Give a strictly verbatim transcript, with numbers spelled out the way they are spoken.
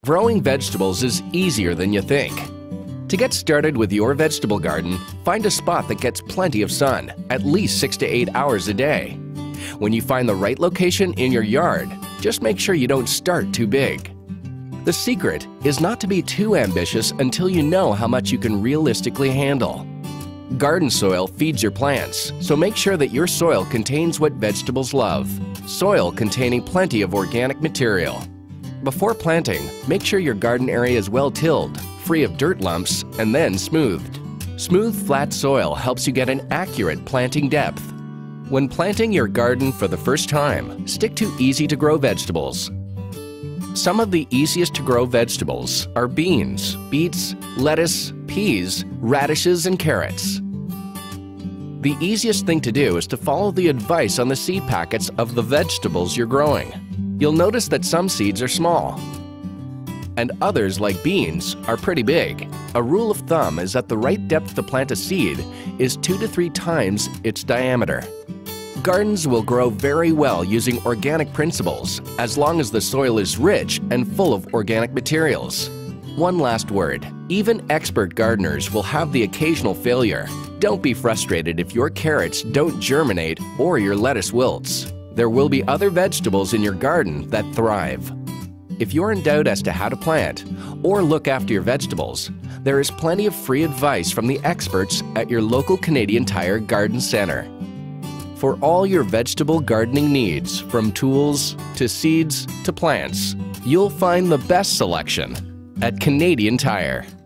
Growing vegetables is easier than you think. To get started with your vegetable garden, find a spot that gets plenty of sun, at least six to eight hours a day. When you find the right location in your yard, just make sure you don't start too big. The secret is not to be too ambitious until you know how much you can realistically handle. Garden soil feeds your plants, so make sure that your soil contains what vegetables love, soil containing plenty of organic material. Before planting, make sure your garden area is well tilled, free of dirt lumps, and then smoothed. Smooth, flat soil helps you get an accurate planting depth. When planting your garden for the first time, stick to easy-to-grow vegetables. Some of the easiest to grow vegetables are beans, beets, lettuce, peas, radishes, and carrots. The easiest thing to do is to follow the advice on the seed packets of the vegetables you're growing. You'll notice that some seeds are small, and others, like beans, are pretty big. A rule of thumb is that the right depth to plant a seed is two to three times its diameter. Gardens will grow very well using organic principles, as long as the soil is rich and full of organic materials. One last word, even expert gardeners will have the occasional failure. Don't be frustrated if your carrots don't germinate or your lettuce wilts. There will be other vegetables in your garden that thrive. If you're in doubt as to how to plant or look after your vegetables, there is plenty of free advice from the experts at your local Canadian Tire Garden Centre. For all your vegetable gardening needs, from tools to seeds to plants, you'll find the best selection at Canadian Tire.